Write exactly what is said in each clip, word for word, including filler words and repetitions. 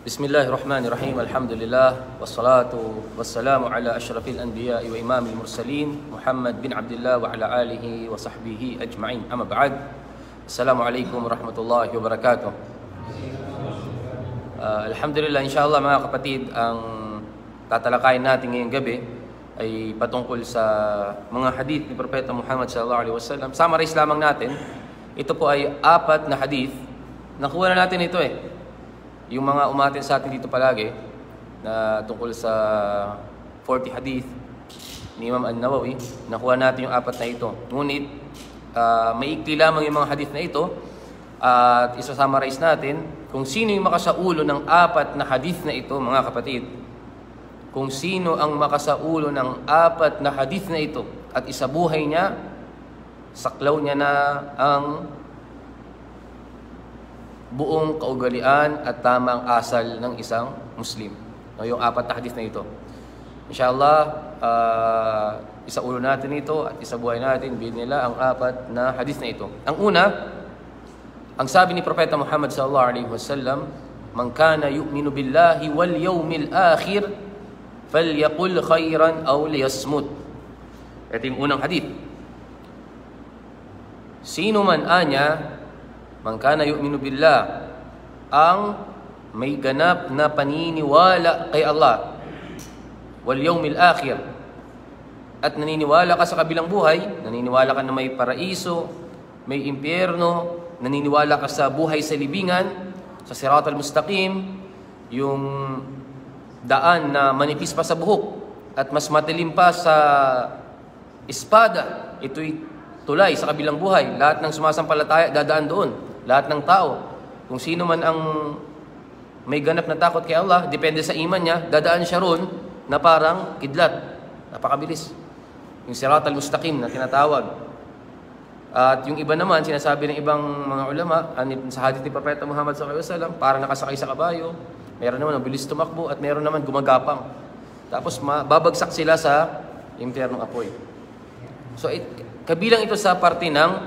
Bismillahirrahmanirrahim. Alhamdulillah wassalatu wassalamu ala asyrafil anbiya'i wa imamil mursalin Muhammad bin Abdullah wa ala alihi wa sahbihi ajma'in. Amma ba'd. Assalamualaikum warahmatullahi wabarakatuh. Uh, Alhamdulillah, insyaallah mga kapatid, ang tatalakayin natin ngayong gabi ay patungkol sa mga hadith ni Propeta Muhammad sallallahu alaihi wasallam. Summarize lamang natin. Ito po ay apat na hadith. Nakuha na natin ito eh. Yung mga umatin sa atin dito palagi na tungkol sa forty hadith ni Imam An-Nawawi, nakuha natin yung apat na ito. Ngunit uh, maikli lamang yung mga hadith na ito at uh, isa-summarize natin kung sino yung makasaulo ng apat na hadith na ito, mga kapatid. Kung sino ang makasaulo ng apat na hadith na ito at isabuhay niya, saklaw niya na ang buong kaugalian at tamang asal ng isang Muslim. No, yung apat na hadith na ito. Inshallah, uh, isaulo natin ito at isabuhay natin binila ang apat na hadith na ito. Ang una, ang sabi ni Propeta Muhammad sallallahu alaihi wasallam, "Man kana yu'minu billahi wal yawmil akhir falyaqul khairan aw liyasmut." Ito yung unang hadith. Sino man anya, man kana yu'minu billah, ang may ganap na paniniwala kay Allah, wal yawmil akhir, at naniniwala ka sa kabilang buhay, naniniwala ka na may paraiso, may impyerno, naniniwala ka sa buhay sa libingan, sa siratal mustaqim, yung daan na manipis pa sa buhok at mas matilim pa sa espada, ito'y tulay sa kabilang buhay. Lahat ng sumasampalataya dadaan doon. Lahat ng tao, kung sino man ang may ganap na takot kay Allah, depende sa iman niya, dadaan siya roon na parang kidlat. Napakabilis. Yung siratal mustaqim na tinatawag. At yung iba naman, sinasabi ng ibang mga ulama, sa hadith ni Propeta Muhammad sallallahu alaihi wasallam, parang nakasakay sa kabayo. Meron naman mabilis tumakbo at meron naman gumagapang. Tapos babagsak sila sa impyernong apoy. So it, kabilang ito sa parte ng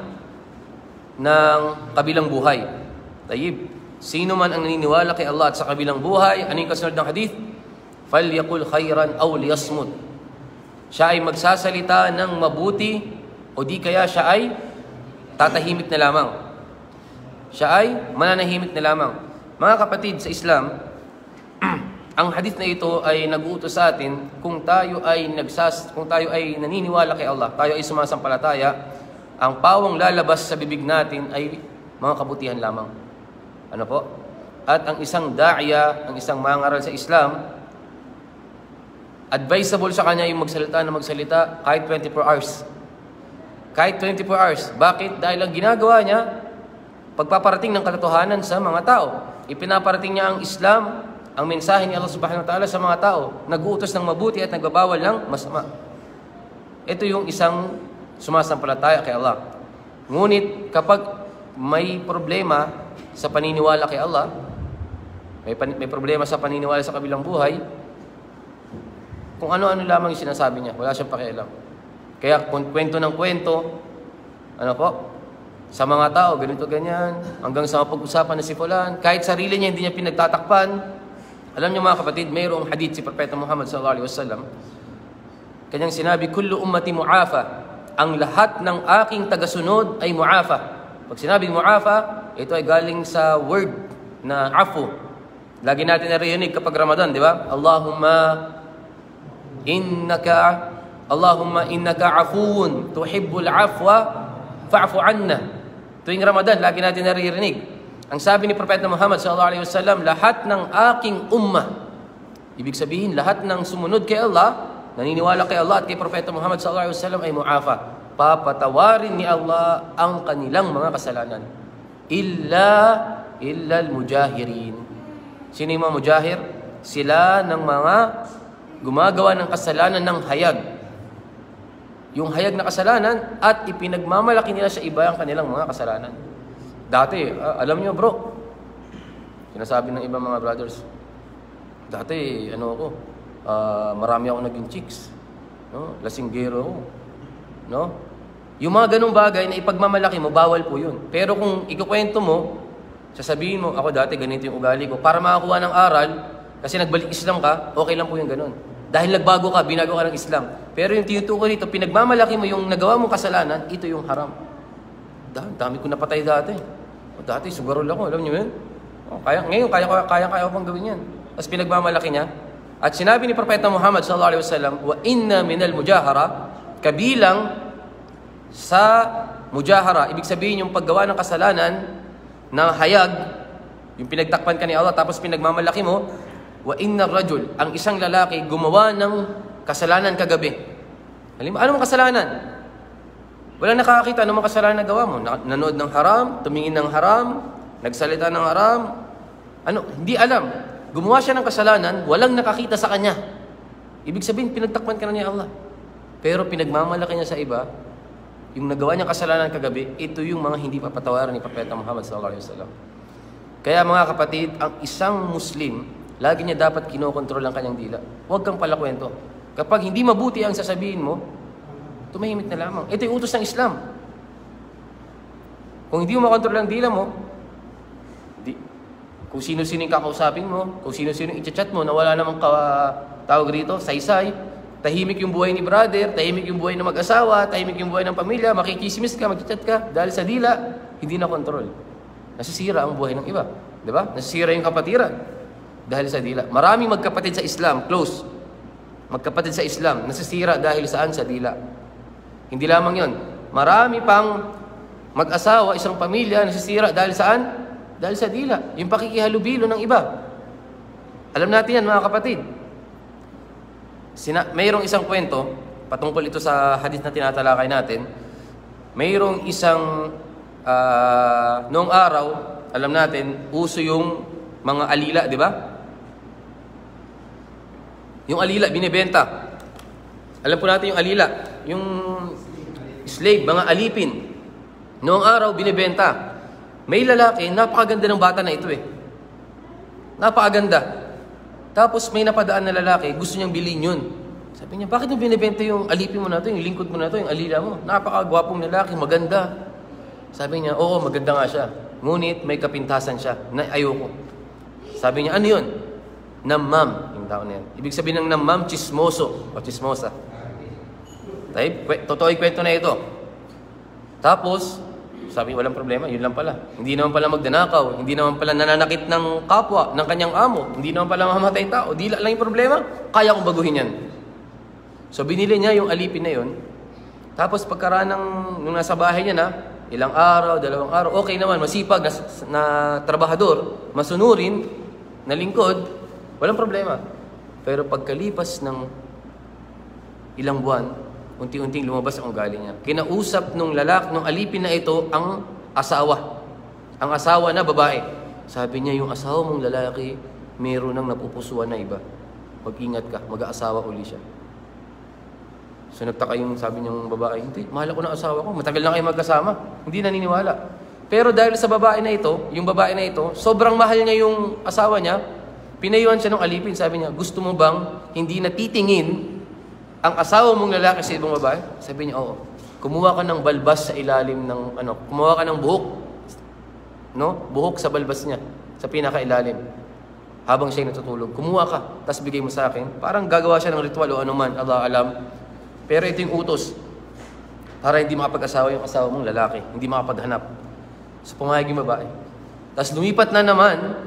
ng kabilang buhay. Tayyib. Sino man ang naniniwala kay Allah at sa kabilang buhay, ano yung kasunod ng hadith? Falyaqul khairan aw liyasmut. Siya ay magsasalita ng mabuti o di kaya siya ay tatahimik na lamang. Siya ay mananahimik na lamang. Mga kapatid sa Islam, ang hadith na ito ay nag-uutos sa atin kung tayo ay nagsas kung tayo ay naniniwala kay Allah, tayo ay sumasampalataya, ang pawang lalabas sa bibig natin ay mga kabutihan lamang. Ano po? At ang isang da'ya, ang isang mangaral sa Islam, advisable sa kanya yung magsalita na magsalita kahit twenty-four hours. Kahit twenty-four hours. Bakit? Dahil ang ginagawa niya, pagpaparating ng katotohanan sa mga tao. Ipinaparating niya ang Islam, ang mensahe ni Allah subhanahu wa ta'ala sa mga tao. Nag-uutos ng mabuti at nagbabawal ng masama. Ito yung isang sumasampalataya kay Allah. Ngunit kapag may problema sa paniniwala kay Allah, may, pan, may problema sa paniniwala sa kabilang buhay, kung ano-ano lamang yung sinasabi niya, wala siyang pakialam. Kaya kung kwento ng kwento, ano po, sa mga tao, ganito ganyan, hanggang sa mapag-usapan na si fulan, kahit sarili niya hindi niya pinagtatakpan. Alam niyo mga kapatid, mayroong hadith si Propeta Muhammad sallallahu alaihi wasallam. Kanyang sinabi, "Kullu ummati mu'afa." Ang lahat ng aking tagasunod ay mu'afa. Pag sinabing mu'afa, ito ay galing sa word na afu. Lagi natin narinig kapag Ramadan, di ba? Allahumma innaka Allahumma innaka afuun tuhibbul afwa fa'fu anna. Tuwing Ramadan, lagi natin naririnig. Ang sabi ni Propeta Muhammad sallallahu alaihi wasallam, lahat ng aking ummah, ibig sabihin lahat ng sumunod kay Allah, naniniwala kay Allah at kay Propeta Muhammad sallallahu alaihi wasallam ay mu'afa. Papatawarin ni Allah ang kanilang mga kasalanan. Illa illa al-mujahirin. Sino yung mga mujahir? Sila ng mga gumagawa ng kasalanan ng hayag. Yung hayag na kasalanan at ipinagmamalaki nila sa iba ang kanilang mga kasalanan. Dati, uh, alam nyo bro, sinasabi ng ibang mga brothers, dati ano ako, Uh, marami ako naging chicks, no? Lasinggero ako, no? Yung mga ganung bagay na ipagmamalaki mo, bawal po yun. Pero kung ikukwento mo sasabihin mo, ako dati ganito yung ugali ko. Para makakuha ng aral, kasi nagbalik Islam ka, okay lang po yung ganun. Dahil nagbago ka, binago ka ng Islam. Pero yung tinutukoy dito, pinagmamalaki mo yung nagawa mong kasalanan, ito yung haram. Dami, dami ko napatay dati. O, dati, sugarol ako, alam niyo yun? O, kaya, ngayon, kaya, kaya, kaya, kaya pang gawin yan. Tapos pinagmamalaki niya. At sinabi ni Propeta Muhammad sallallahu alaihi wasallam, wa inna minal mujahara, kabilang sa mujahara, ibig sabihin yung paggawa ng kasalanan na hayag, yung pinagtakpan ka ni Allah tapos pinagmamalaki mo, wa inna rajul, ang isang lalaki gumawa ng kasalanan kagabi. Halimbawa, anong kasalanan? Walang nakakakita anong kasalanan na gawa mo. Nanood ng haram, tumingin ng haram, nagsalita ng haram, ano, hindi alam. Gumawa siya ng kasalanan, walang nakakita sa kanya. Ibig sabihin, pinagtakpan ka na ni Allah. Pero pinagmamalaki niya sa iba, yung nagawa niya kasalanan kagabi, ito yung mga hindi papatawaran ni Propeta Muhammad sallallahu alaihi wasallam. Kaya mga kapatid, ang isang Muslim, lagi niya dapat kinokontrol ang kanyang dila. Huwag kang palakwento. Kapag hindi mabuti ang sasabihin mo, tumahimik na lamang. Ito yung utos ng Islam. Kung hindi mo makontrol ang dila mo, di, kung sino-sino yung kakausapin mo, kung sino-sino yung i-chat mo na wala namang ka, tawag rito, saysay, tahimik yung buhay ni brother, tahimik yung buhay ng mag-asawa, tahimik yung buhay ng pamilya, makikismis ka, mag-chat ka, dahil sa dila, hindi na kontrol. Nasisira ang buhay ng iba. Diba? Nasisira yung kapatiran. Dahil sa dila. Maraming magkapatid sa Islam, close. Magkapatid sa Islam, nasisira dahil saan? Sa dila. Hindi lamang yon. Marami pang mag-asawa, isang pamilya, nasisira dahil saan? Dahil sa dila. Yung pakikihalubilo ng iba. Alam natin yan, mga kapatid. Sina mayroong isang kwento, patungkol ito sa hadith na tinatalakay natin. Mayroong isang, uh, noong araw, alam natin, uso yung mga alila, di ba? Yung alila, binibenta. Alam po natin yung alila, yung slave, mga alipin. Noong araw, binibenta. May lalaki, napakaganda ng bata na ito eh. Napakaganda. Tapos may napadaan na lalaki, gusto niyang bilhin yun. Sabi niya, bakit mo binibenta yung alipin mo na to, yung lingkod mo na to, yung alila mo? Napakagwapong lalaki, maganda. Sabi niya, oo, maganda nga siya. Ngunit may kapintasan siya na ayoko. Sabi niya, ano yun? Namam, yung tao na yan. Ibig sabihin ng namam, chismoso o chismosa. Tayo, totoo yung kwento na ito. Tapos, sabi, walang problema, yun lang pala. Hindi naman pala magdanakaw, hindi naman pala nananakit ng kapwa, ng kanyang amo, hindi naman pala mamamatay tao, di lang yung problema, kaya kong baguhin yan. So binili niya yung alipin na yun, tapos pagkaraan ng, nung nasa bahay niya na, ilang araw, dalawang araw, okay naman, masipag na, na trabahador, masunurin, na lingkod, walang problema. Pero pagkalipas ng ilang buwan, unti-unting lumabas ang ugali niya. Kinausap nung lalak, nung alipin na ito, ang asawa. Ang asawa na babae. Sabi niya, yung asawa mong lalaki, meron nang napupusuan na iba. Mag-ingat ka, mag-aasawa uli siya. So nagtaka yung sabi niyang babae, hindi, mahal ko na asawa ko, matagal na kayo magkasama. Hindi naniniwala. Pero dahil sa babae na ito, yung babae na ito, sobrang mahal niya yung asawa niya, pinayuhan siya ng alipin, sabi niya, gusto mo bang hindi natitingin ang asawa mong lalaki sa ibang babae? Sabi niya, oo. Kumuha ka ng balbas sa ilalim ng, ano, kumuha ka ng buhok. No? Buhok sa balbas niya, sa pinakailalim. Habang siya natutulog. Kumuha ka, tapos bigay mo sa akin. Parang gagawa siya ng ritual o anuman, Allah alam. Pero ito yung utos. Para hindi makapag-asawa yung asawa mong lalaki. Hindi makapaghanap. So pumayag yung babae. Tapos lumipat na naman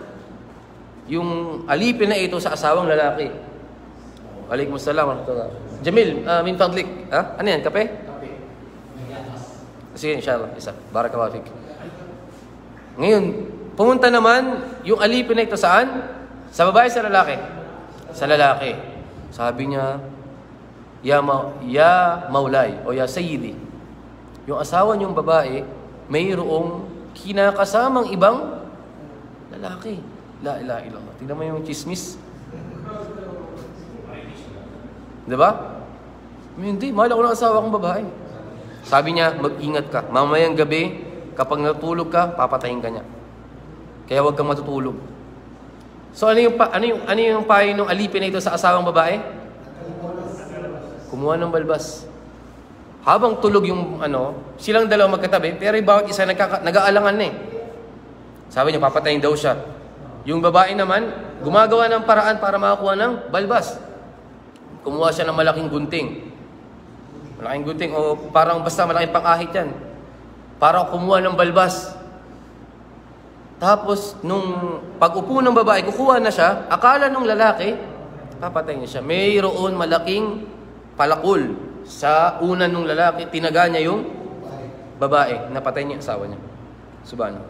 yung alipin na ito sa asawang lalaki. Waalaikumsalam warahmatullahi wabarakatuh. Jamil, uh, min fadlik. Ha? Ano yan? Kape? Kape. Sige, inshallah. Isa. Barakallahu fik. Ngayon, pumunta naman yung alipin na ito saan? Sa babae, sa lalaki? Sa lalaki. Sabi niya, Ya, ma ya maulay o ya sayyidi. Yung asawa niyong babae, mayroong kinakasamang ibang lalaki. La ilaha illallah. Tingnan mo yung chismis. Diba? Hindi, mahal ako ng asawa kong babae. Sabi niya, mag-ingat ka. Mamayang gabi, kapag natulog ka, papatayin ka niya. Kaya huwag kang matutulog. So ano yung, ano yung, ano yung payo ng alipin na ito sa asawang babae? Kumuha ng balbas. Habang tulog yung ano, silang dalawa magkatabi, pero yung bawat isa nag-aalangan na eh. Sabi niya, papatayin daw siya. Yung babae naman, gumagawa ng paraan para makakuha ng balbas. Kumuha siya ng malaking gunting. Malaking gunting, o parang basta malaking pang-ahit yan. Para kumuha ng balbas. Tapos, nung pag-upo ng babae, kukuha na siya, akala nung lalaki, papatayin niya siya. Mayroon malaking palakol sa unan ng lalaki, tinaga niya yung babae, napatay niya asawa niya. Subhanahu.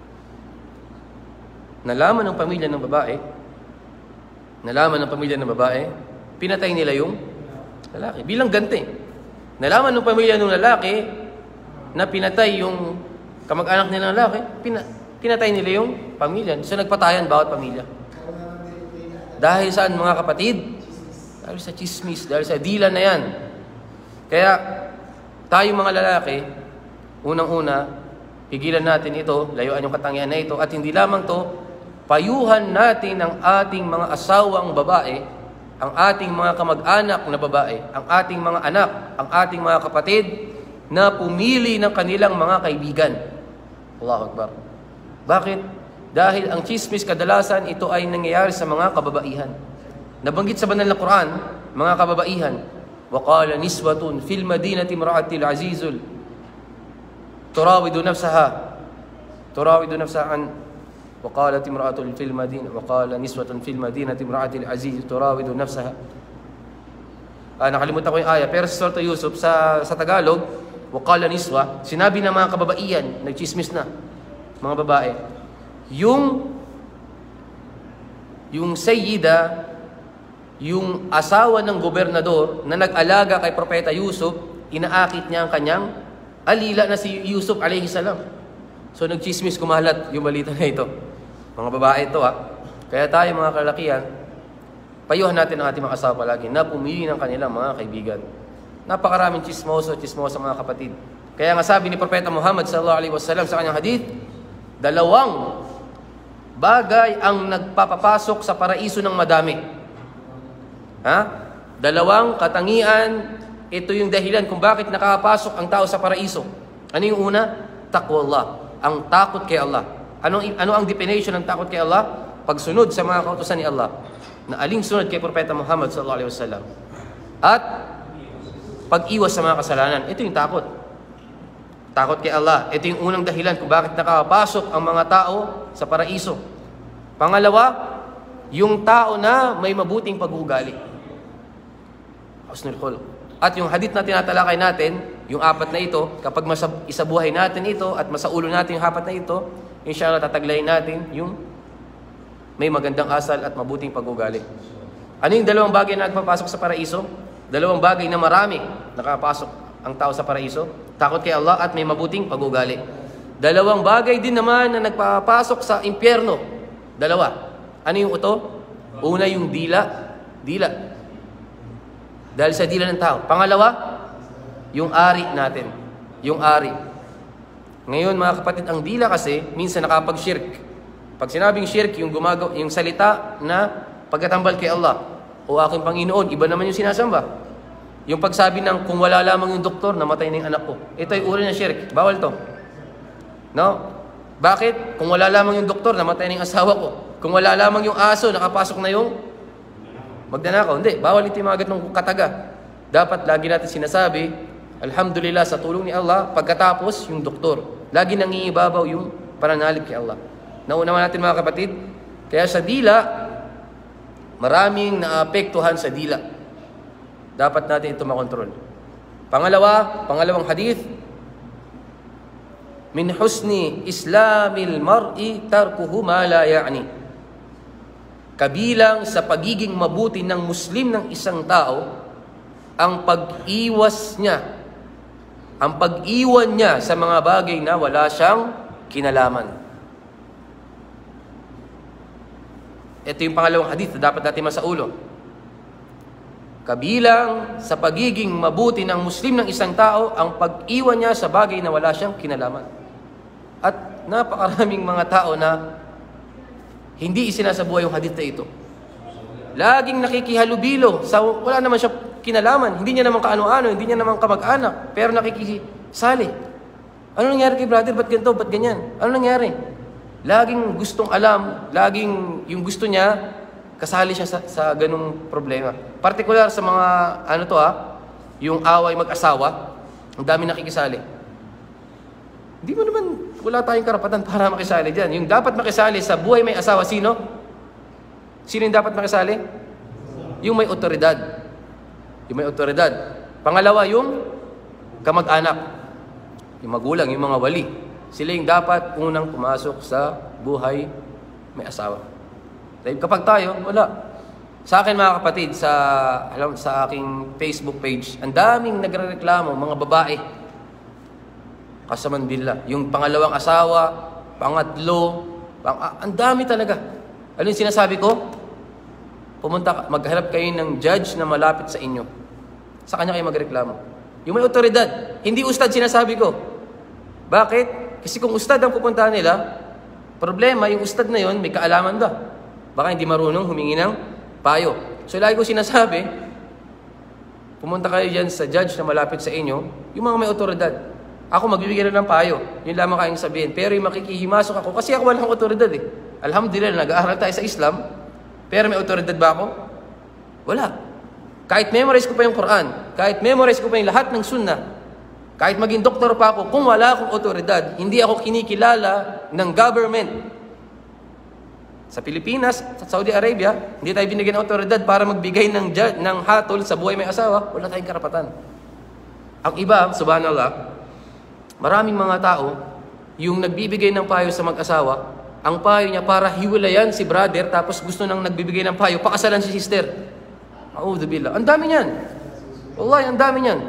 Nalaman ng pamilya ng babae, nalaman ng pamilya ng babae, pinatay nila yung lalaki. Bilang ganti. Nalaman ng pamilya ng lalaki na pinatay yung kamag-anak nila ng lalaki, pina- pinatay nila yung pamilya. So nagpatayan bawat pamilya. Dahil saan mga kapatid? Dahil sa chismis, dahil sa dila na yan. Kaya tayo mga lalaki, unang-una, pigilan natin ito, layuan yung katangian na ito, at hindi lamang to, payuhan natin ang ating mga asawang babae, ang ating mga kamag-anak na babae, ang ating mga anak, ang ating mga kapatid, na pumili ng kanilang mga kaibigan. Allahu Akbar. Bakit? Dahil ang chismis kadalasan, ito ay nangyayari sa mga kababaihan. Nabanggit sa banal na Quran, mga kababaihan, وَقَالَ نِسْوَةٌ فِي الْمَدِينَةِ امْرَأَةِ الْعَزِيزُ تُرَاوِدُ نَفْسَهَا تُرَاوِدُ نَفْسَهَا عَنْ وَقَالَتِ امْرَأَةٌ فِي الْمَدِينَةِ وَقَالَ نِسْوَةٌ فِي الْمَدِينَةِ امْرَأَةِ الْعَزِيزِ تُرَاوِدُ نَفْسَهَا. Ah, nakalimutan ko yung aya. Pero sa Surah Yusuf, sa, sa Tagalog, وَقَالَ نِسْوَةٌ, sinabi ng mga kababaihan, nagchismis na, mga babae, yung yung sayyida, yung asawa ng gobernador na nag-alaga kay Propeta Yusuf, inaakit niya ang kanyang alila na si Yusuf alayhi salam. So nagchismis, kumalat yung balita na ito. Mga babae ito ha. Kaya tayo mga kalakihan, payuhan natin ang ating mga asawa palagi na pumili ng kanilang mga kaibigan. Napakaraming chismoso, chismoso mga kapatid. Kaya nga sabi ni Propeta Muhammad sallallahu alaihi wasallam sa kanyang hadith, dalawang bagay ang nagpapapasok sa paraiso ng madami. Ha? Dalawang katangian, ito yung dahilan kung bakit nakapasok ang tao sa paraiso. Ano yung una? Taqwallah, ang takot kay Allah. Ano, ano ang definition ng takot kay Allah? Pagsunod sa mga kautusan ni Allah, na aling sunod kay Propeta Muhammad sallallahu alaihi wasallam. At pag-iwas sa mga kasalanan. Ito yung takot. Takot kay Allah. Ito yung unang dahilan kung bakit nakapasok ang mga tao sa paraiso. Pangalawa, yung tao na may mabuting pag-uugali. Husnul khuluq. At yung hadith na tinatalakay natin, yung apat na ito, kapag masa- isabuhay natin ito at masaulo natin yung apat na ito, inshallah tataglayin natin yung may magandang asal at mabuting pag-uugali. Ano yung dalawang bagay na nagpapasok sa paraiso? Dalawang bagay na marami nakapasok ang tao sa paraiso. Takot kay Allah at may mabuting pag-uugali. Dalawang bagay din naman na nagpapasok sa impyerno. Dalawa. Ano yung ito? Una yung dila. Dila. Dahil sa dila ng tao. Pangalawa, yung ari natin. Yung ari. Ngayon mga kapatid, ang dila kasi minsan nakapag-shirk. Pag sinabing shirk, yung, gumagaw, yung salita na pagkatambal kay Allah, o aking Panginoon, iba naman yung sinasamba. Yung pagsabi ng kung wala lamang yung doktor, namatay na yung anak ko. Ito ay uri ng shirk. Bawal to. No? Bakit? Kung wala lamang yung doktor, namatay na yung asawa ko. Kung wala lamang yung aso, nakapasok na yung magdanakaw. Hindi. Bawal ito yung mga ganong kataga. Dapat lagi natin sinasabi, alhamdulillah sa tulong ni Allah, pagkatapos yung doktor. Lagi nangingibabaw yung pananalig kay Allah. Naunawa natin mga kapatid, kaya sa dila, maraming naapektuhan sa dila. Dapat natin ito makontrol. Pangalawa, pangalawang hadith, min husni islamil mar'i tarkuhu ma la ya'ni. Kabilang sa pagiging mabuti ng Muslim ng isang tao, ang pag-iwas niya, ang pag-iwan niya sa mga bagay na wala siyang kinalaman. Ito yung pangalawang hadith na dapat natin masaulo. Kabilang sa pagiging mabuti ng Muslim ng isang tao, ang pag-iwan niya sa bagay na wala siyang kinalaman. At napakaraming mga tao na hindi isinasabuhay yung hadith na ito. Laging nakikihalubilo sa wala naman siya kinalaman. Hindi niya naman kaano-ano, hindi niya naman kamag-anak, pero nakikisali. Ano nangyari kay brother? Ba't ganito? Ba't ganyan? Ano nangyari? Laging gustong alam, laging yung gusto niya, kasali siya sa, sa ganung problema. Partikular sa mga, ano to ah, yung away mag-asawa, ang dami nakikisali. Hindi mo naman, wala tayong karapatan para makisali dyan. Yung dapat makisali sa buhay may asawa, sino? Sino yung dapat makisali? Yung may otoridad. Yung may otoridad. Pangalawa, yung kamag-anak. Yung magulang, yung mga wali. Sila yung dapat unang pumasok sa buhay may asawa. Dahil kapag tayo, wala. Sa akin mga kapatid, sa, alam, sa aking Facebook page, ang daming nagrereklamo, mga babae. Kasamandila. Yung pangalawang asawa, pangatlo, pang, ah, ang dami talaga. Ano yung sinasabi ko? Pumunta, maghanap kayo ng judge na malapit sa inyo. Sa kanya kayo magreklamo. Yung may otoridad, hindi ustad sinasabi ko. Bakit? Kasi kung ustad ang pupuntahan nila, problema, yung ustad na yon may kaalaman ba? Baka hindi marunong humingi ng payo. So lagi ko sinasabi, pumunta kayo dyan sa judge na malapit sa inyo, yung mga may otoridad. Ako magbibigay na ng payo. Yun lamang kayong sabihin. Pero yung makikihimasok ako, kasi ako walang otoridad eh. Alhamdulillah, nag-aaral tayo sa Islam, pero may otoridad ba ako? Wala. Kahit memorize ko pa yung Quran, kahit memorize ko pa yung lahat ng sunnah, kahit maging doktor pa ako, kung wala akong otoridad, hindi ako kinikilala ng government. Sa Pilipinas, sa Saudi Arabia, hindi tayo binigyan ng otoridad para magbigay ng, judge, ng hatol sa buhay may asawa, wala tayong karapatan. Ang iba, subhanallah, maraming mga tao, yung nagbibigay ng payo sa mag-asawa, ang payo niya para hiwalayan si brother, tapos gusto nang nagbibigay ng payo, pakasalan si sister. A'udhu billah. Ang dami niyan. Wallahi, ang dami niyan.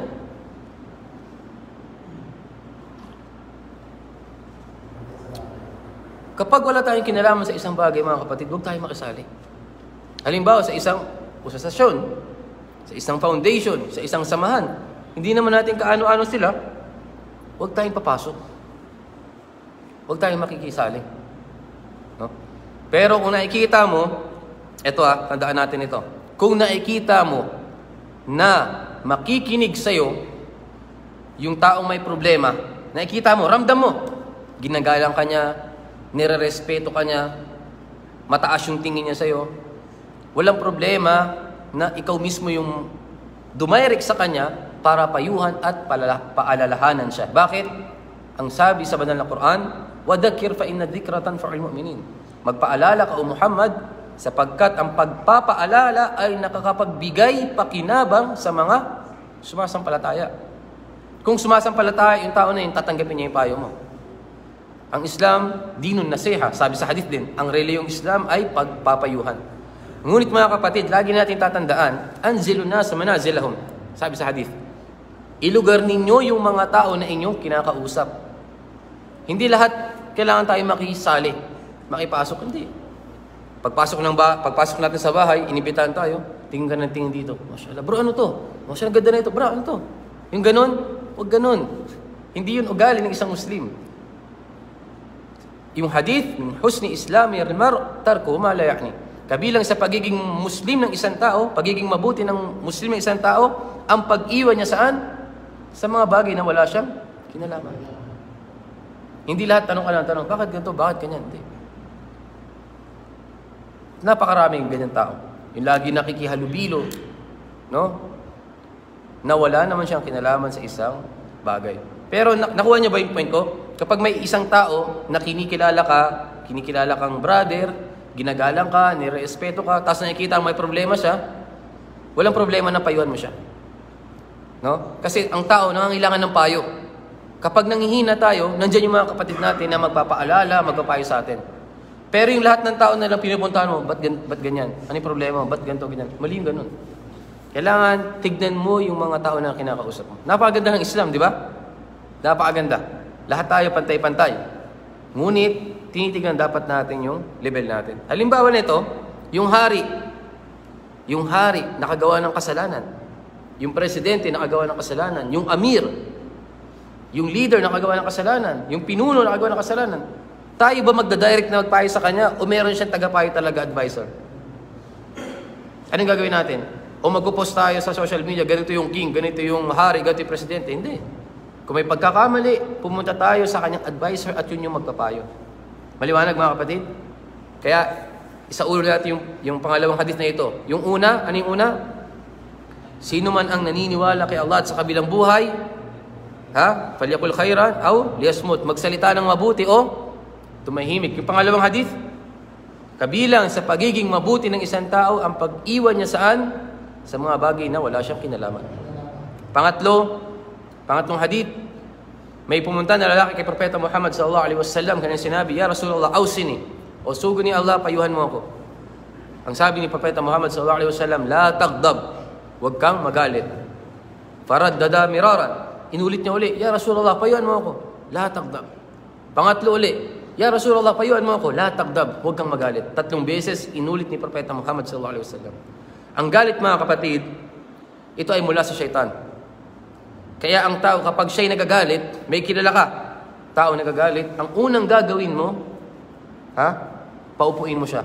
Kapag wala tayong kinalaman sa isang bagay, mga kapatid, huwag tayong makisali. Halimbawa, sa isang usasasyon, sa isang foundation, sa isang samahan, hindi naman natin kaano-ano sila, huwag tayong papasok. Huwag tayong makikisali. No? Pero kung nakikita mo, eto ah, tandaan natin ito. Kung nakikita mo na makikinig sa'yo yung taong may problema, nakikita mo, ramdam mo, ginagalang ka niya, nire-respeto ka niya, mataas yung tingin niya sa'yo, walang problema na ikaw mismo yung dumayrek sa kanya para payuhan at palala, paalalahanan siya. Bakit? Ang sabi sa banal na Quran, وَذَكِّرْ فَإِنَّ الذِّكْرَ تَنْفَعُ الْمُؤْمِنِينَ. Magpaalala ka o Muhammad, sapagkat ang pagpapaalala ay nakakapagbigay pakinabang sa mga sumasampalataya. Kung sumasampalataya yung tao na yun, tatanggapin niya yung payo mo. Ang Islam, dinun nasiha. Sabi sa hadith din, ang reliyong Islam ay pagpapayuhan. Ngunit mga kapatid, lagi natin tatandaan, anzilun nasa manazilahum. Sabi sa hadith, ilugar ninyo yung mga tao na inyong kinakausap. Hindi lahat kailangan tayo makisali, makipasok. Hindi. Pagpasok, ng ba pagpasok natin sa bahay, inibitahan tayo, tingin ka ng tingin dito. Mashallah, bro, ano to? Mashallah, ganda na ito. Bro, ano to? Yung ganun, huwag ganun. Hindi yun ugali ng isang Muslim. Yung hadith, min husni islami al-mar' tarku ma la ya'ni. Kabilang sa pagiging Muslim ng isang tao, pagiging mabuti ng Muslim ng isang tao, ang pag-iwan niya saan? Sa mga bagay na wala siyang kinalaman. Hindi lahat tanong ka lang tanong, bakit ganito, bakit ganyan? Hindi. Napakaraming ganyan tao. Yung lagi nakikihalubilo, no? Na wala naman siyang kinalaman sa isang bagay. Pero nakuha niya ba yung point ko? Kapag may isang tao na kinikilala ka, kinikilala kang brother, ginagalang ka, nirespeto ka, tapos nakikita may problema siya, walang problema na payuhan mo siya. No? Kasi ang tao nangangailangan ng payo. Kapag nanghihina tayo, nandiyan yung mga kapatid natin na magpapaalala, magpapayo sa atin. Pero yung lahat ng tao na lang pinupuntahan mo, ba't, gan ba't ganyan? Ano yung problema mo? Ba't ganito, ganyan? Mali yung ganun. Kailangan tignan mo yung mga tao na kinakausap mo. Napakaganda ng Islam, di ba? Napakaganda. Lahat tayo pantay-pantay. Ngunit, tinitignan dapat natin yung level natin. Halimbawa nito, yung hari. Yung hari, nakagawa ng kasalanan. Yung presidente, nakagawa ng kasalanan. Yung amir, yung leader, nakagawa ng kasalanan. Yung pinuno, nakagawa ng kasalanan. Tayo ba magdadirect na magpayo sa kanya o meron siyang tagapayo talaga advisor? Anong gagawin natin? O magpo-post tayo sa social media, ganito yung king, ganito yung hari, ganito yung presidente? Hindi. Kung may pagkakamali, pumunta tayo sa kanyang advisor at yun yung magpapayo. Maliwanag mga kapatid? Kaya, isaulo natin yung, yung pangalawang hadith na ito. Yung una, ano yung una? Sino man ang naniniwala kay Allah at sa kabilang buhay, ha? Falyakul khairan, aw liyasmut. Magsalita ng mabuti o tumahimik. Yung pangalawang hadith, kabilang sa pagiging mabuti ng isang tao, ang pag-iwan niya saan? Sa mga bagay na wala siyang kinalaman. Pangatlo, pangatlong hadith, may pumunta na lalaki kay Propeta Muhammad sallallahu alaihi wasallam, kanyang sinabi, "Ya Rasulullah, awsini." O sugo ni Allah, payuhan mo ako. Ang sabi ni Propeta Muhammad sallallahu alaihi wasallam, "La taghdab." Huwag kang magalit. Faraddada miraran. Inulit niya uli, "Ya Rasulullah, payuhan mo ako." La taghdab. Pangatlo uli, "Ya Rasulullah, payuhan mo ako." La taghdab. Huwag kang magalit. Tatlong beses inulit ni Propeta Muhammad sallallahu alaihi wasallam. Ang galit mga kapatid, ito ay mula sa syaitan. Kaya ang tao, kapag siya'y nagagalit, may kilala ka, tao nagagalit, ang unang gagawin mo, ha? Paupuin mo siya.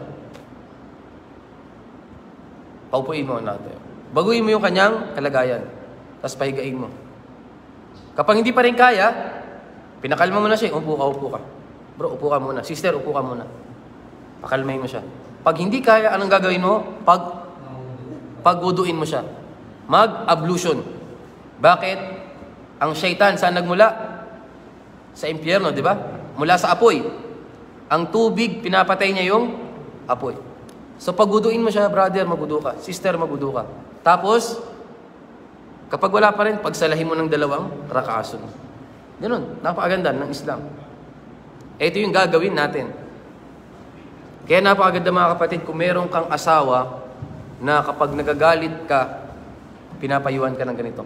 Paupuin mo natin. Baguhin mo yung kanyang kalagayan. Tapos pahigain mo. Kapag hindi pa rin kaya, pinakalma mo na siya. Upo ka, upo ka. Bro, upo ka muna. Sister, upo ka muna. Pakalmahin mo siya. Pag hindi kaya, anong gagawin mo? Pag, pagwuduin mo siya. Mag-ablution. Bakit? Ang syaitan, saan nagmula? Sa impyerno, di ba? Mula sa apoy. Ang tubig, pinapatay niya yung apoy. So pagwuduin mo siya, brother, magwudu ka. Sister, magwudu ka. Tapos, kapag wala pa rin, pagsalahin mo ng dalawang rakaasun. Ganun, napakaganda ng Islam. Ito yung gagawin natin. Kaya napakaganda mga kapatid, kung meron kang asawa na kapag nagagalit ka, pinapayuhan ka ng ganito.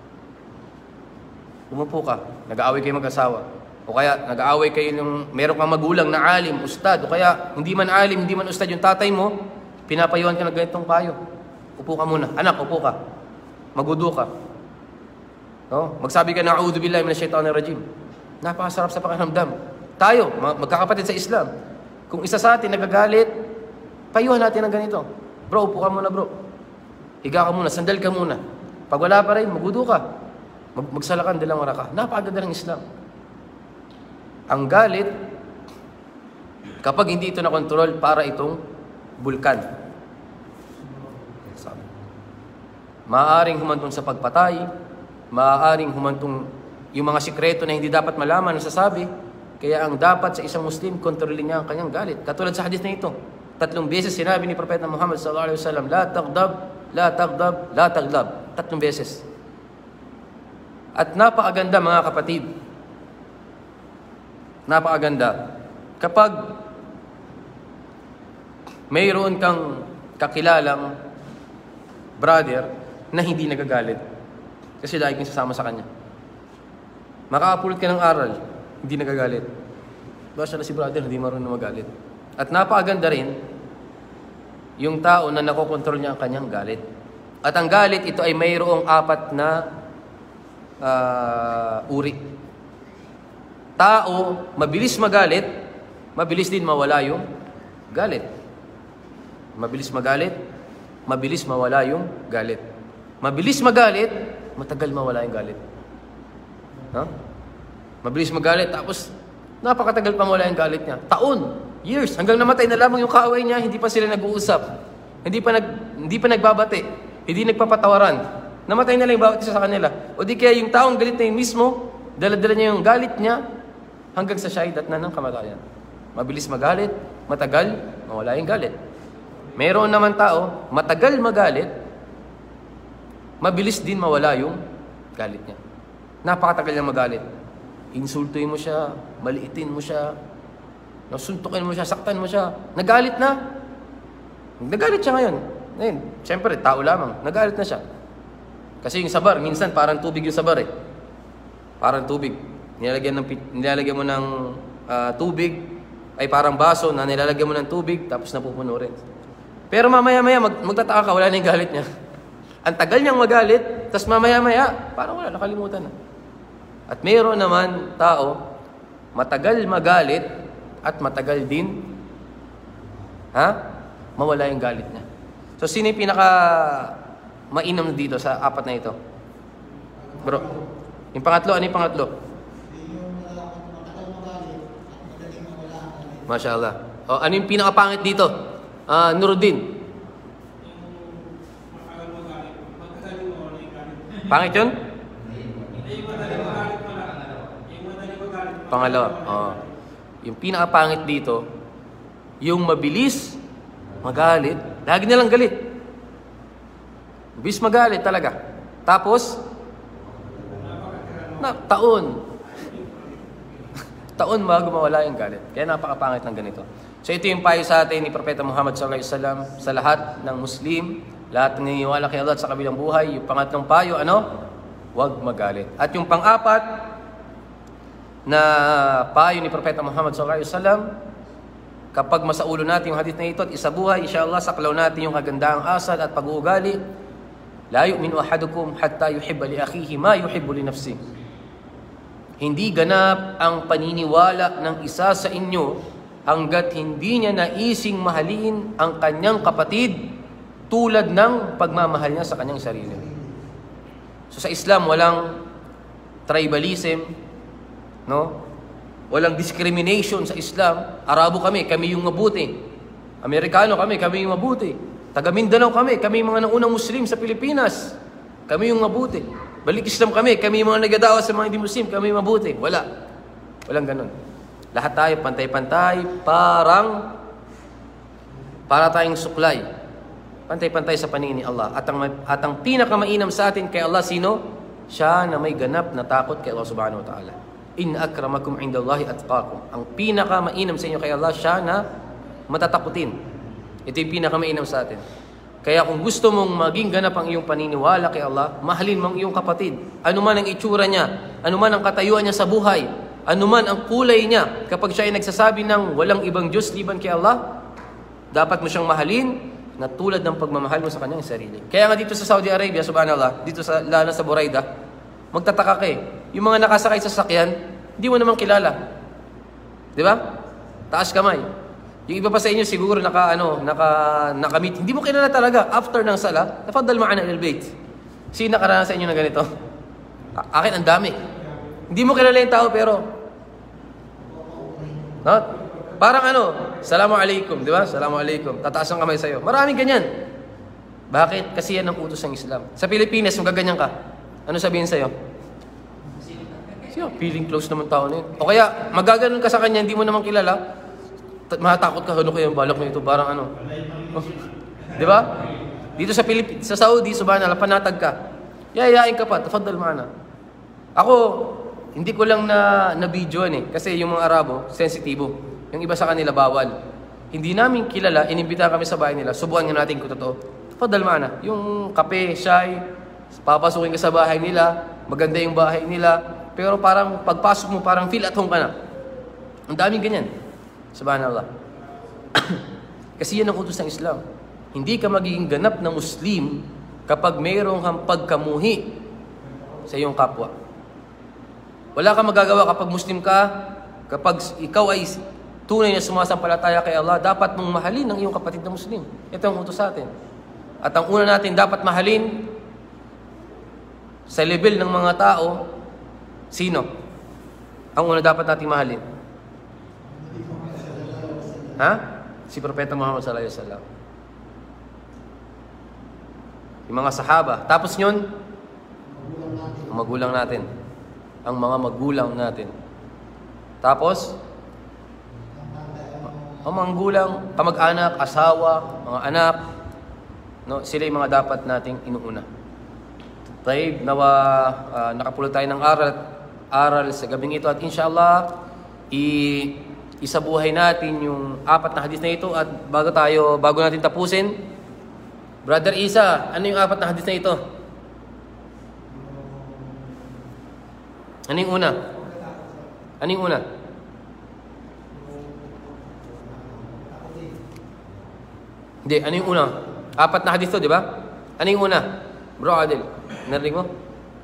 Umupo ka, nag-aaway kayo mag-asawa. O kaya nag-aaway kayo ng meron kang magulang na alim, ustad. O kaya hindi man alim, hindi man ustad yung tatay mo, pinapayuhan ka ng ganitong payo. Upo ka muna. Anak, upo ka. Magudu ka. No? Magsabi ka na, "A'udhu billahi minash shaitanir rajim." Napakasarap sa pakiramdam. Tayo, magkakapatid sa Islam. Kung isa sa atin nagagalit, payuhan natin ng ganito. "Bro, upo ka muna, bro. Higa ka muna, sandal ka muna. Pag wala pa rin, magudu ka. Mag magsalakan dilang waraka." Napakaganda ng Islam. Ang galit, kapag hindi ito nakontrol, para itong bulkan. Maaaring humantong sa pagpatay, maaaring humantong yung mga sikreto na hindi dapat malaman, nasasabi. Kaya ang dapat sa isang Muslim, kontrolin niya ang kanyang galit. Katulad sa hadith na ito, tatlong beses sinabi ni Propeta Muhammad sallallahu alaihi wasallam, "La taghdab, la taghdab, la taghdab." Tatlong beses. At napakaganda mga kapatid. Napakaganda. Kapag mayroon kang kakilalang brother na hindi nagagalit, kasi lagi kang sasama sa kanya. Makakapulot ka ng aral, hindi nagagalit. Basta na si brother, hindi marunong magalit. At napakaganda rin yung tao na nakokontrol niya ang kanyang galit. At ang galit, ito ay mayroong apat na Uh, uri. Tao, mabilis magalit, mabilis din mawala yung galit. Mabilis magalit, mabilis mawala yung galit. Mabilis magalit, matagal mawala yung galit. Huh? Mabilis magalit, tapos napakatagal pa mawala yung galit niya. Taon, years, hanggang namatay na lamang yung kaaway niya, hindi pa sila nag-uusap. Hindi pa, nag, hindi pa nagbabate, hindi nagpapatawaran. Namatay na lang yung bawat isa sa kanila. O di kaya yung taong galit na yung mismo, dala-dala niya yung galit niya hanggang sa shahidat na ng kamatayan. Mabilis magalit, matagal, mawala yung galit. Mayroon naman tao, matagal magalit, mabilis din mawala yung galit niya. Napakatagal niya magalit. Insultuin mo siya, maliitin mo siya, nasuntukin mo siya, saktan mo siya. Nagalit na. Nagalit siya ngayon. Ngayon, siyempre, tao lamang. Nagalit na siya. Kasi yung sabar, minsan parang tubig yung sabar eh. Parang tubig. Nilalagyan, ng, nilalagyan mo ng uh, tubig, ay parang baso na nilalagyan mo ng tubig, tapos napupuno rin. Pero mamaya-maya, mag, magtataka ka, wala na yung galit niya. Ang tagal niyang magalit, tapos mamaya-maya, parang wala, nakalimutan na. At mayroon naman tao, matagal magalit, at matagal din, ha? Mawala yung galit niya. So, sino yung pinaka mainam dito sa apat na ito? Bro, yung pangatlo, ano yung pangatlo? Mashallah. O, ano yung pinakapangit dito? Uh, Nuruddin. Pangit yun? Pangalawa. Oh. Yung pinakapangit dito, yung mabilis magalit. Lagi nilang galit. Mabilis magalit talaga. Tapos, na, taon. taon bago mawala yung galit. Kaya napakapangit ng ganito. So ito yung payo sa atin ni Propeta Muhammad sallallahu alaihi wasallam sa lahat ng Muslim, lahat ng naniniwala kay Allah at sa kabilang buhay. Yung pangatlong payo, ano? Huwag magalit. At yung pang-apat na payo ni Propeta Muhammad sallallahu alaihi wasallam, kapag masaulo natin yung hadith na ito at isabuhay, insyaAllah, saklaw natin yung kagandaang asal at pag-uugali. La yu'minu ahadukum hatta yuhibba li akhihi ma yuhibbu li nafsihi. Hindi ganap ang paniniwala ng isa sa inyo hanggat hindi niya naising mahalin ang kanyang kapatid tulad ng pagmamahal niya sa kanyang sarili. So sa Islam, walang tribalism, no? Walang discrimination sa Islam. Arabo kami, kami yung mabuti. Amerikano kami, kami yung mabuti. Taga Mindanao kami, kami yung mga naunang Muslim sa Pilipinas. Kami yung mabuti. Balik Islam kami, kami yung mga nagadawa sa mga hindi Muslim, kami yung mabuti. Wala. Walang ganun. Lahat tayo pantay-pantay, parang para tayong suklay. Pantay-pantay sa paningin ni Allah. At ang, at ang pinakamainam sa atin kay Allah, sino? Siya na may ganap na takot kay Allah subhanahu wa ta'ala. In akramakum indallahi atqakum. Ang pinakamainam sa inyo kay Allah, siya na matatakutin. Ito yung pinakamainam sa atin. Kaya kung gusto mong maging ganap ang iyong paniniwala kay Allah, mahalin mo ang iyong kapatid. Ano man ang itsura niya, ano man ang katayuan niya sa buhay, ano man ang kulay niya, kapag siya ay nagsasabi ng walang ibang Diyos liban kay Allah, dapat mo siyang mahalin na tulad ng pagmamahal mo sa kanyang sarili. Kaya nga dito sa Saudi Arabia, subhanallah, dito sa lalo sa Buraida, magtataka ka eh. Yung mga nakasakay sa sakyan, hindi mo naman kilala. Di ba? Taas kamay. Yung iba pa sa inyo siguro naka ano, naka nakamit. Hindi mo kilala talaga after ng sala. Tafaddal ma'ana ila al-bayt. Sino nakaranas sa inyo na ganito? A- akin ang dami. Hindi mo kilala yung tao pero no? Parang ano, salamu alaikum, di ba? Salamu alaikum. Tataas ang kamay sa'yo. Maraming ganyan. Bakit? Kasi yan ang utos ng Islam. Sa Pilipinas, kung gaganyan ka, ano sabihin sa'yo? Siya, feeling close naman tao na yun. O kaya, magaganon ka sa kanya, hindi mo naman kilala, matakot ka, ano kaya yung balak na ito, parang ano. Di ba? Dito sa Pilip sa Saudi, subhanallah, panatag ka. Yayayain ka pa, tafaddal ma'ana. Ako, hindi ko lang na na-videoan eh. Kasi yung mga Arabo, sensitibo. Yung iba sa kanila, bawal. Hindi namin kilala, inimbita kami sa bahay nila. Subukan nga natin kung totoo. Tafaddal ma'ana. Yung kape, shy, papasukin ka sa bahay nila, maganda yung bahay nila, pero parang pagpasok mo, parang feel at home ka na. Ang daming ganyan. Subhanallah. Kasi yan ang utos ng Islam. Hindi ka magiging ganap na Muslim kapag mayroong kang pagkamuhi sa iyong kapwa. Wala kang magagawa kapag Muslim ka, kapag ikaw ay tunay na sumasampalataya kay Allah, dapat mong mahalin ang iyong kapatid na Muslim. Ito ang utos sa atin. At ang una natin dapat mahalin sa level ng mga tao, sino? Ang una dapat natin mahalin? Ha? Si Propeta Muhammad sallallahu alaihi wasallam. Yung mga sahaba. Tapos yun, ang magulang natin. Ang mga magulang natin. Tapos, ang mga magulang, kamag-anak, asawa, mga anak, no, sila yung mga dapat nating inuuna. Taib, nawa uh, nakapulot tayo ng aral, aral sa gabing ito at inshallah, i isabuhay natin yung apat na hadith na ito at bago tayo, bago natin tapusin, Brother Isa, ano yung apat na hadith na ito? Ano yung una? Ano yung una? Hindi, ano yung una? Apat na hadith to, di ba? Ano yung una? Bro Adel, narinig mo?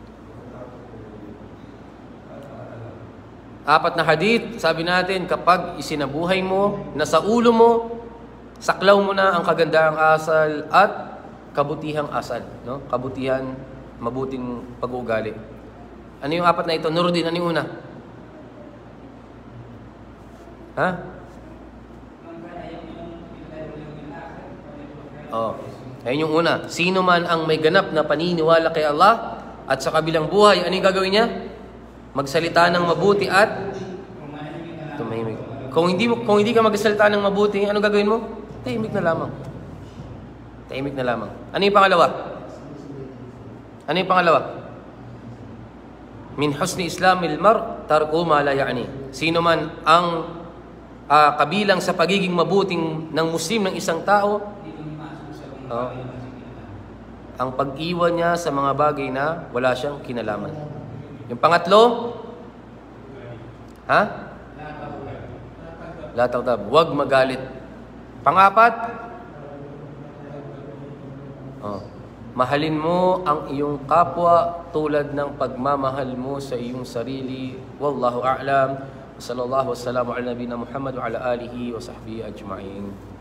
Apat na hadith, sabi natin, kapag isinabuhay mo, nasa ulo mo, saklaw mo na ang kagandahang asal at kabutihang asal. No? Kabutihan, mabuting pag-uugali. Ano yung apat na ito? Nuruddin, ano yung una? Ha? Oh. Ayun yung una. Sino man ang may ganap na paniniwala kay Allah at sa kabilang buhay, ano yung gagawin niya? Magsalita ng mabuti at tumahimik. Kung hindi mo kung hindi ka magsalita ng mabuti, ano gagawin mo? Tahimik na lamang. Tahimik na lamang. Ano yung pangalawa? Ano yung pangalawa? Min husni islamil mar tarku ma la ya'ni. Sino man ang uh, kabilang sa pagiging mabuting ng Muslim ng isang tao, oh, ang pag-iwan niya sa mga bagay na wala siyang kinalaman. Yung pangatlo, ha? La taghdab, huwag magalit. Pangapat, oh, mahalin mo ang iyong kapwa tulad ng pagmamahal mo sa iyong sarili. Wallahu a'lam. Sallallahu wasallam ala nabiyina Muhammad wa ala alihi wa sahbihi ajma'in.